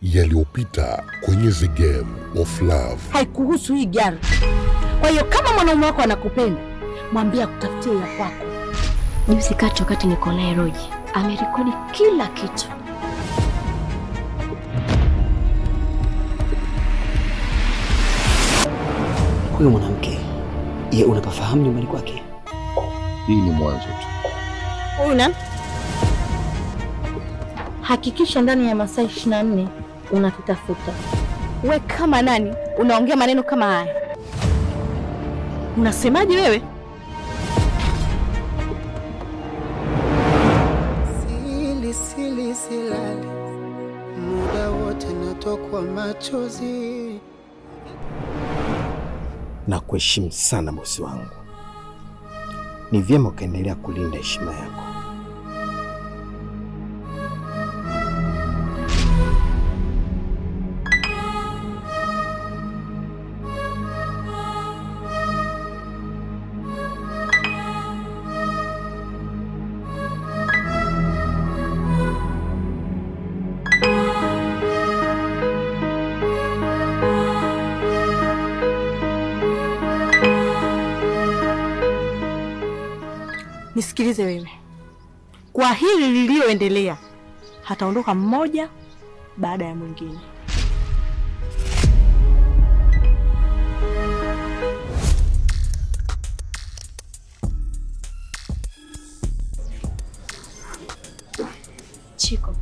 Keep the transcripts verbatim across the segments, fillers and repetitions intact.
yaliyopita kwenye The Game of Love. Haikuhusu hii gari. Kwa hiyo kama mwanaume wako anakupenda, mwambie akutafutie ya kwako. Juzi kati wakati niko naye Roji, amerekodi kila kitu. Huyo mwanamke, yeye unapafahamu nyumbani kwake? Hii ni mwanzo tu. Huyu nani? Hakikisha ndani ya masaa ishirini na nne unatutafuta. We kama nani unaongea maneno kama haya? Unasemaje wewe? Sili sili silali, muda wote natokwa machozi. Na kuheshimu sana bosi wangu. Ni vyema ukaendelea kulinda heshima yako. Nisikilize wewe. Kwa hili lilioendelea, hataondoka mmoja baada ya mwingine. Chiko,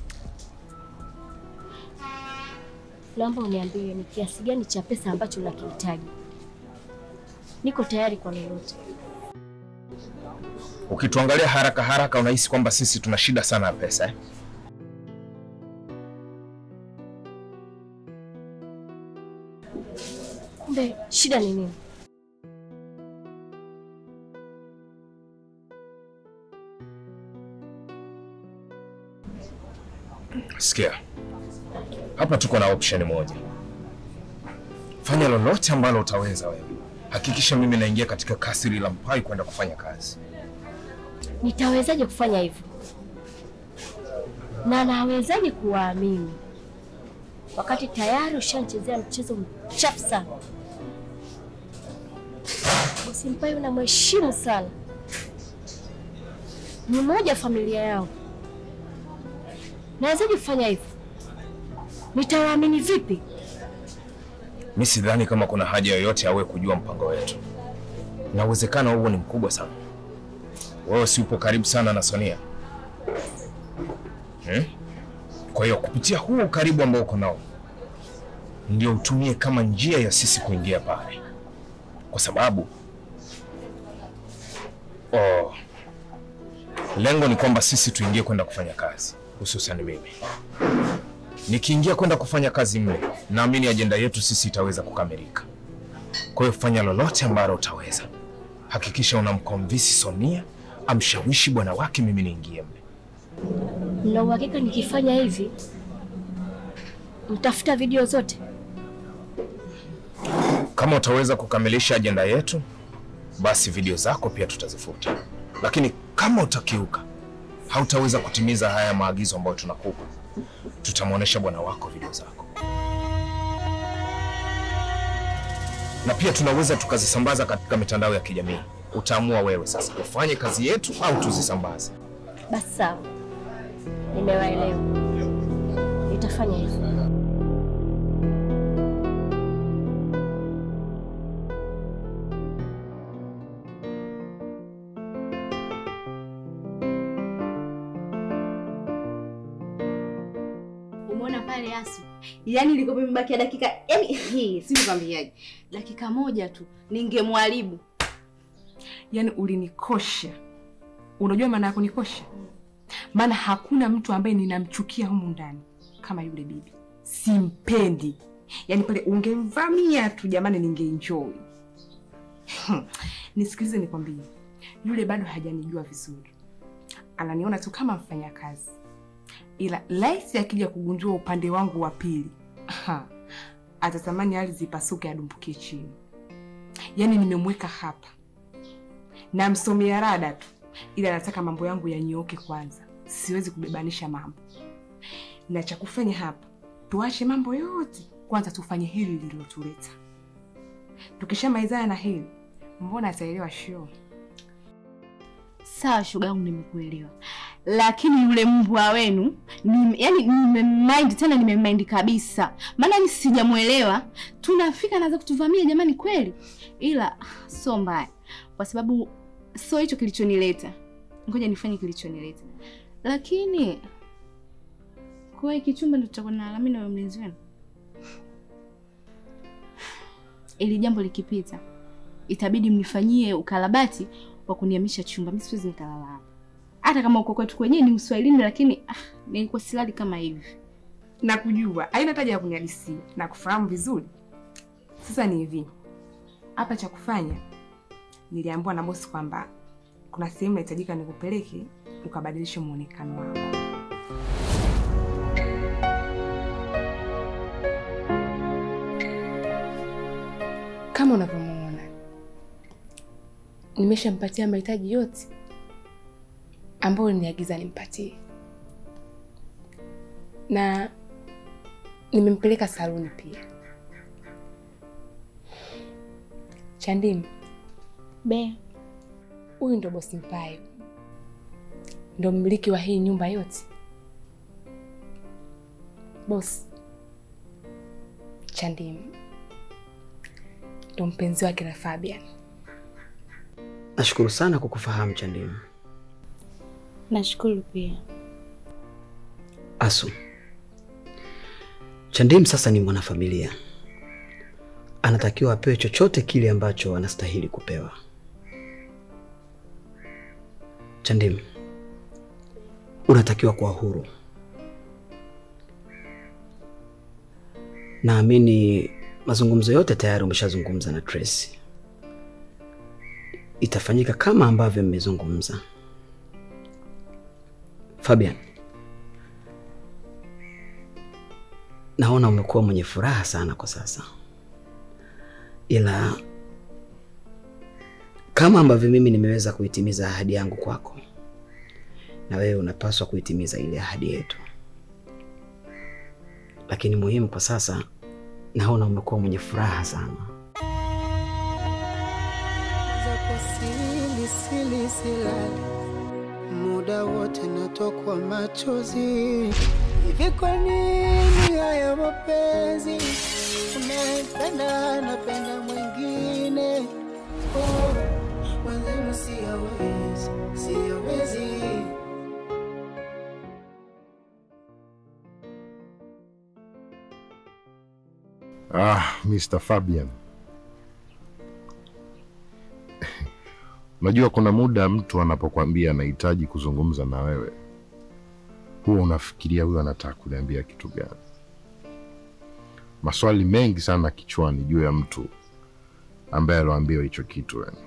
naomba uniambie ni kiasi gani cha pesa ambacho unakihitaji. Niko tayari kwa lolote. Ukituangalia haraka haraka unahisi kwamba sisi tuna shida sana ya pesa eh? Kumbe shida ni nini? Sikia. Hapa tuko na option moja. Fanya lolote ambalo utaweza wewe. Hakikisha mimi naingia katika kasri la Mpai kwenda kufanya kazi. Nitawezaje kufanya hivyo? Na nawezaje kuamini wakati tayari ushanchezea mchezo mchafu sana? Bosi Mpai unamheshimu sana. Ni moja familia yao. Nawezaje kufanya hivyo? Nitawaamini vipi? Mimi sidhani kama kuna haja yoyote awe kujua mpango wetu. Na uwezekano huo ni mkubwa sana. Wewe si upo karibu sana na Sonia. Hmm? Kwa hiyo kupitia huo karibu ambao uko nao, ndio utumie kama njia ya sisi kuingia pale. Kwa sababu oh, lengo ni kwamba sisi tuingie kwenda kufanya kazi, hususan mimi. Nikiingia kwenda kufanya kazi mle, naamini ajenda yetu sisi itaweza kukamilika. Kwa hiyo fanya lolote ambalo utaweza. Hakikisha unamconvince Sonia amshawishi bwana wake mimi niingie mle. Na uhakika nikifanya hivi mtafuta video zote? Kama utaweza kukamilisha ajenda yetu, basi video zako pia tutazifuta. Lakini kama utakiuka, hautaweza kutimiza haya maagizo ambayo tunakupa, tutamuonesha bwana wako video zako. Na pia tunaweza tukazisambaza katika mitandao ya kijamii. Utaamua wewe sasa ufanye kazi yetu au tuzisambaze. Basi sawa. Nimewaelewa. Nitafanya hivyo. Umeona pale Asu? Yaani nilikuwa nimebaki dakika, yaani hii si nikwambiaje. Dakika moja tu ningemwaribu. Yaani ulinikosha. Unajua maana ya kunikosha? Maana hakuna mtu ambaye ninamchukia humu ndani kama yule bibi. Simpendi. Yaani pale ungemvamia tu jamani ningeenjoy. Nisikilize nikwambie. Yule bado hajanijua vizuri. Ananiona tu kama mfanyakazi. Ila laisi akija kugundua upande wangu wa pili, atatamani ardhi ipasuke adumbukie chini. Yaani nimemweka hapa. Namsomea rada tu, ila nataka mambo yangu yanyooke kwanza. Siwezi kubebanisha mambo. Na cha kufanya hapa, tuache mambo yote, kwanza tufanye hili lililotuleta. Tukishamalizana na hili, mbona ataelewa show? Sawa shogangu, nimekuelewa. Lakini yule mbwa wenu, ni, yani nimemind tena nimemind kabisa. Maana ni sijamuelewa. Tunafika anaanza kutuvamia jamani kweli. Ila so mbaya. Kwa sababu so hicho kilichonileta. Ngoja nifanye kilichonileta. Lakini kwa hiki chumba ndio tutakuwa na alama na mlinzi wenu. Ili jambo likipita, itabidi mnifanyie ukarabati wa kunihamisha chumba. Mimi siwezi nikalala hapa. Hata kama uko kwetu kwenyewe ni Uswahilini, lakini ah, nilikuwa silali kama hivi. Nakujua, haina haja ya kunihadisia na kufahamu vizuri. Sasa ni hivi. Hapa cha kufanya, niliambiwa na bosi kwamba kuna sehemu inahitajika nikupeleke ukabadilishe muonekano wako. Kama unavyomuona, nimeshampatia mahitaji yote ambayo niagiza nimpatie. Na nimempeleka saluni pia. Chandimu. Be. Huyu ndo bosi Mpayo. Ndo mmiliki wa hii nyumba yote. Bosi. Chandimu. Ndo mpenzi wake na Fabian. Nashukuru sana kukufahamu Chandimu. Nashukuru pia. Asu. Chandimu sasa ni mwanafamilia. Anatakiwa apewe chochote kile ambacho anastahili kupewa. Chandimu, unatakiwa kuwa huru. Naamini mazungumzo yote tayari umeshazungumza na Tracy. Itafanyika kama ambavyo mmezungumza. Fabian, naona umekuwa mwenye furaha sana kwa sasa. Ila kama ambavyo mimi nimeweza kuitimiza ahadi yangu kwako, na wewe unapaswa kuitimiza ile ahadi yetu. Lakini muhimu kwa sasa, naona umekuwa mwenye furaha sana. Zako sili sili silali, muda wote natokwa machozi. Hivi kwa nini haya mapenzi? Unapenda napenda mwingine. Oh, wanzenu siyawezi, siyawezi. Ah, Mister Fabian. Unajua kuna muda mtu anapokuambia anahitaji kuzungumza na wewe, huwa unafikiria huyo anataka kuniambia kitu gani. Maswali mengi sana kichwani juu ya mtu ambaye aloambiwa hicho kitu yani.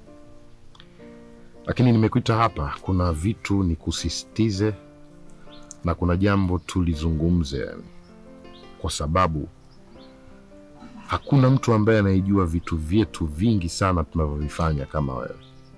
Lakini nimekuita hapa, kuna vitu nikusisitize na kuna jambo tulizungumze yani. Kwa sababu hakuna mtu ambaye anayejua vitu vyetu vingi sana tunavyovifanya kama wewe.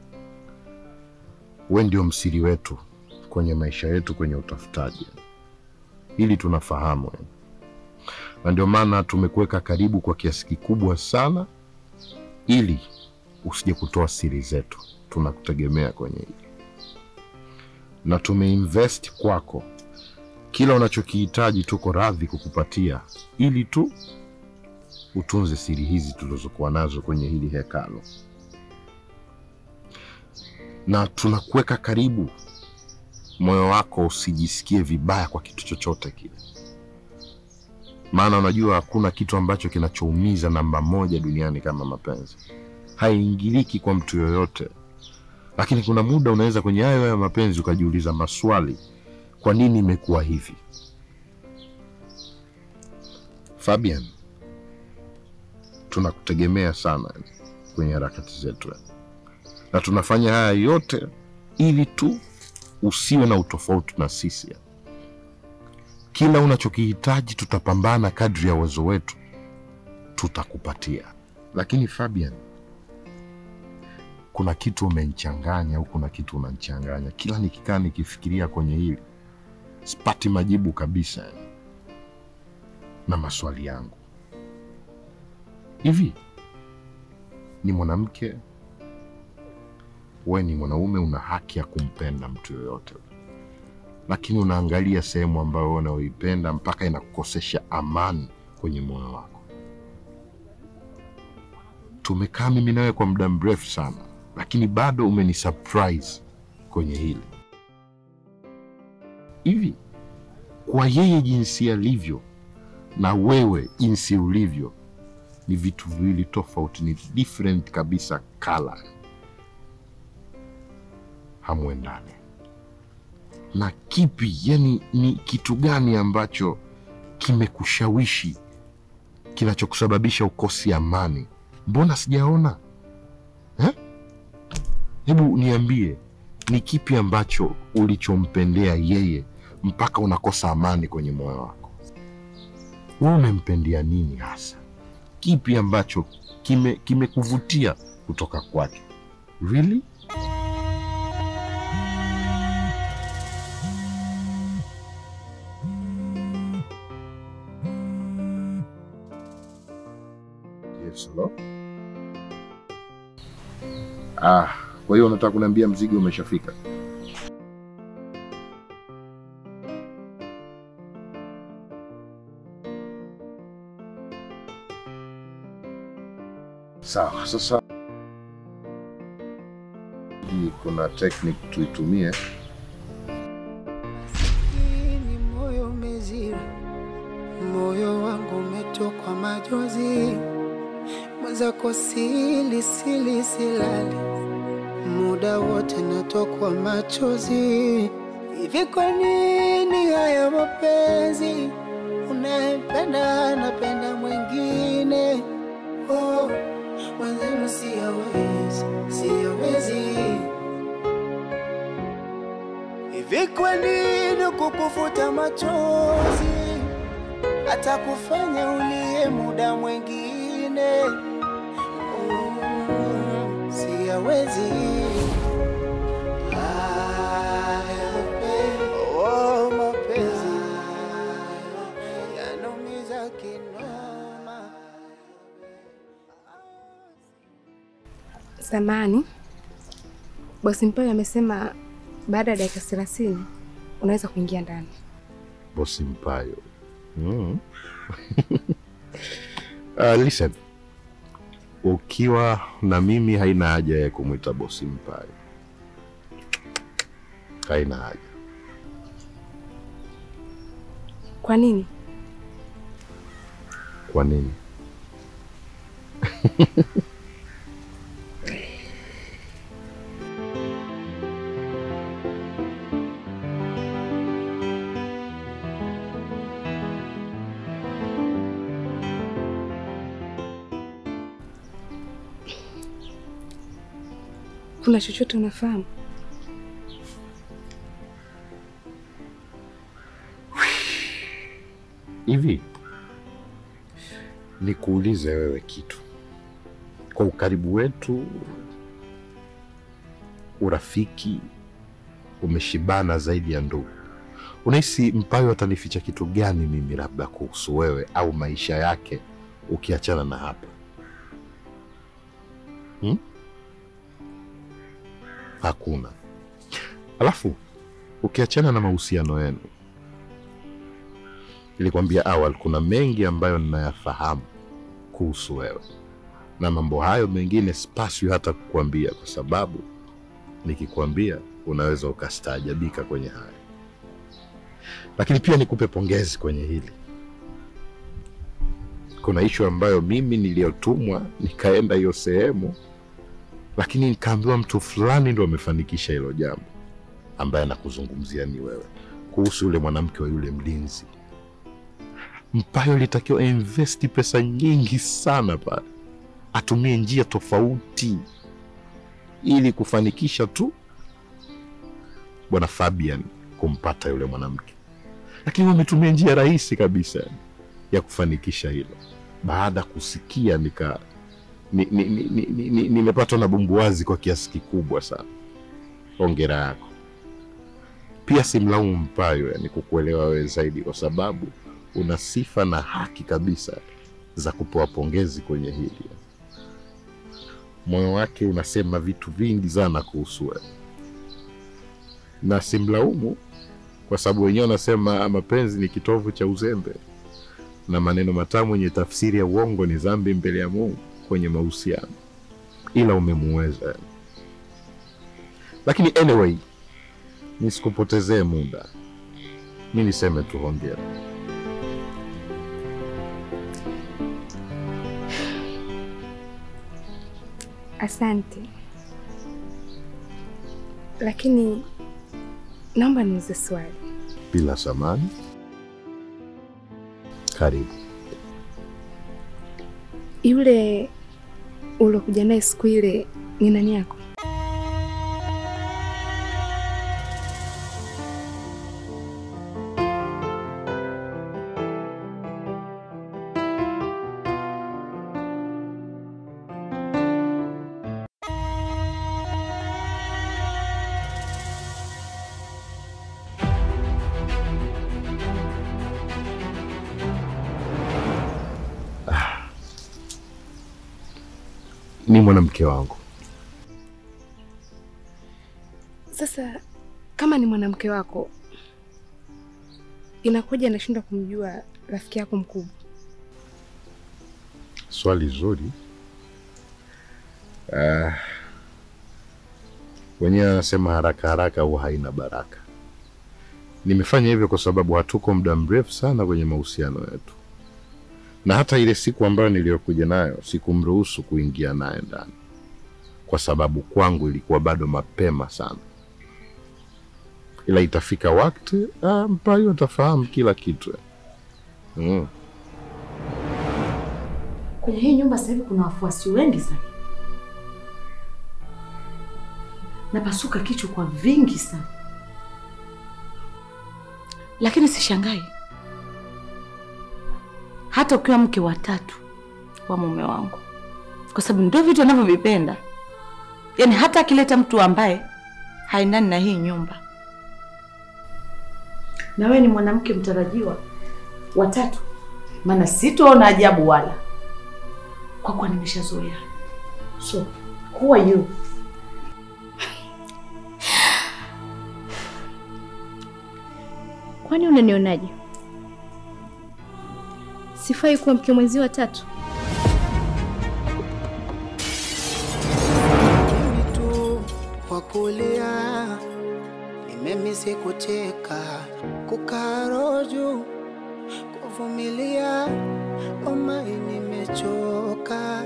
Wewe ndio msiri wetu kwenye maisha yetu, kwenye utafutaji. Hili tunafahamu. Na ndio maana tumekuweka karibu kwa kiasi kikubwa sana ili usije kutoa siri zetu. Tunakutegemea kwenye hili. Na tumeinvest kwako. Kila unachokihitaji tuko radhi kukupatia ili tu utunze siri hizi tulizokuwa nazo kwenye hili hekalo. Na tunakuweka karibu, moyo wako usijisikie vibaya kwa kitu chochote kile. Maana unajua hakuna kitu ambacho kinachoumiza namba moja duniani kama mapenzi. Haiingiliki kwa mtu yoyote. Lakini kuna muda unaweza kwenye hayo ya mapenzi ukajiuliza maswali. Kwa nini imekuwa hivi? Fabian, tunakutegemea sana kwenye harakati zetu. Na tunafanya haya yote ili tu usiwe na utofauti na sisi. Kila unachokihitaji tutapambana kadri ya uwezo wetu, tutakupatia. Lakini Fabian, kuna kitu umenichanganya au kuna kitu unanichanganya. Kila nikikaa nikifikiria kwenye hili, sipati majibu kabisa. na maswali yangu. Hivi ni mwanamke, wewe ni mwanaume, una haki ya kumpenda mtu yoyote, lakini unaangalia sehemu ambayo unaoipenda mpaka inakukosesha amani kwenye moyo wako. Tumekaa mimi nawe kwa muda mrefu sana, lakini bado umeni surprise kwenye hili. Hivi kwa yeye jinsi alivyo na wewe jinsi ulivyo ni vitu viwili tofauti, ni different kabisa color. Hamwendani. Na kipi, yani ni kitu gani ambacho kimekushawishi kinachokusababisha ukosi amani? Mbona sijaona? Eh? Hebu niambie, ni kipi ambacho ulichompendea yeye mpaka unakosa amani kwenye moyo wako? Wewe umempendea nini hasa? Kipi ambacho kime kimekuvutia kutoka kwake? Really? Yes, hello? Ah, kwa hiyo unataka kuniambia mzigo umeshafika? Sawa, sasa kuna technique tuitumie. Ni moyo umezira, moyo wangu umetokwa majozi, mwenzako sili sili silali, muda wote natokwa machozi. Hivi kwa nini haya mapenzi? Unayependa napenda mwingine. Oh, mwenzenu siyawezi, siyawezi. Hivi kwa nini kukufuta machozi hata kufanya ulie muda mwingine? Oh, siyawezi. Oh, mapenzi yanaumiza kinoma. Samani, bosi Mpayo amesema baada ya dakika thelathini unaweza kuingia ndani. Bosi Mpayo? Mm. uh, listen. Ukiwa na mimi haina haja ya kumuita bosi Mpayo. Haina haja. Kwa nini? Kwa nini? Kuna chochote unafahamu? Hivi nikuulize wewe kitu. Kwa ukaribu wetu, urafiki umeshibana zaidi ya ndugu, unahisi Mpayo atanificha kitu gani mimi labda kuhusu wewe au maisha yake ukiachana na hapa? Hmm? Hakuna. Alafu ukiachana na mahusiano yenu, nilikwambia awali kuna mengi ambayo ninayafahamu kuhusu wewe, na mambo hayo mengine sipaswi hata kukuambia, kwa sababu nikikwambia unaweza ukastaajabika kwenye haya. Lakini pia nikupe pongezi kwenye hili. Kuna issue ambayo mimi niliyotumwa nikaenda hiyo sehemu, lakini nikaambiwa mtu fulani ndio amefanikisha hilo jambo, ambaye nakuzungumzia ni wewe, kuhusu yule mwanamke wa yule mlinzi. Mpayo alitakiwa investi pesa nyingi sana pale, atumie njia tofauti ili kufanikisha tu bwana Fabian kumpata yule mwanamke, lakini wametumia njia rahisi kabisa ya kufanikisha hilo. Baada kusikia nika nimepatwa ni, ni, ni, ni, ni, ni na bumbuazi kwa kiasi kikubwa sana. Hongera yako. Pia simlaumu Mpayo, yani kukuelewa wewe zaidi, kwa sababu una sifa na haki kabisa za kupewa pongezi kwenye hili. Moyo wake unasema vitu vingi sana kuhusu wewe. Na simlaumu kwa sababu wenyewe wanasema mapenzi ni kitovu cha uzembe. Na maneno matamu yenye tafsiri ya uongo ni dhambi mbele ya Mungu kwenye mahusiano. Ila umemuweza. Lakini anyway, nisikupotezee muda. Mimi niseme tu hongera. Asante. Lakini naomba niulize swali. Bila samani. Karibu. Yule ulokuja naye siku ile ni nani yako? Ni mwanamke wangu. Sasa kama ni mwanamke wako, inakuja anashindwa kumjua rafiki yako mkubwa? Swali zuri. Ah. Wenyewe anasema haraka haraka au haina baraka. Nimefanya hivyo kwa sababu hatuko muda mrefu sana kwenye mahusiano yetu. Na hata ile siku ambayo niliyokuja nayo sikumruhusu kuingia naye ndani. Kwa sababu kwangu ilikuwa bado mapema sana. Ila itafika wakati, ah, mpayo atafahamu kila kitu. Mm. Kwenye hii nyumba sasa hivi kuna wafuasi wengi sana. Napasuka kichwa kwa vingi sana. Lakini sishangai. Hata ukiwa mke wa tatu wa mume wangu. Kwa sababu ndio vitu anavyovipenda. Yaani hata akileta mtu ambaye haendani na hii nyumba. Na wewe ni mwanamke mtarajiwa wa tatu. Maana sitoona ajabu wala. Kwa kuwa nimeshazoea. So, who are you? Kwani unanionaje? Sifai kuwa mke mwenzi wa tatu? Kimi tu kwa kulia, nimemisi kucheka, kukaroju, kuvumilia, omai nimechoka.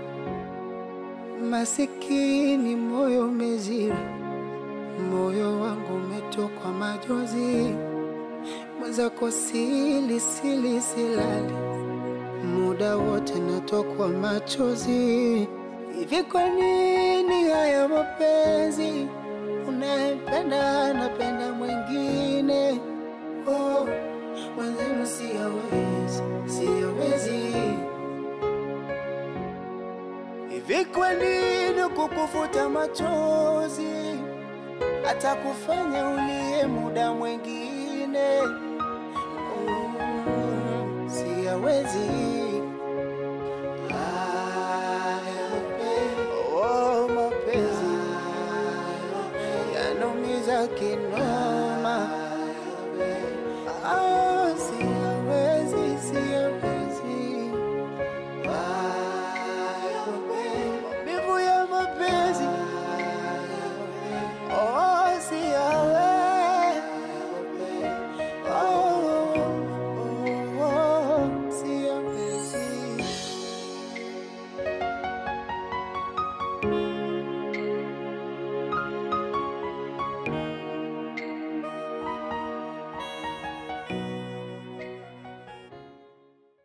Masikini moyo umezira, moyo wangu umetokwa majozi. Mwenzako sili sili silali, muda wote natokwa machozi. Hivi kwa nini haya mapenzi? Unayempenda napenda mwingine. Oh, mwenzenu siyawezi, siyawezi. Hivi kwa nini kukufuta machozi hata kufanya ulie muda mwingine?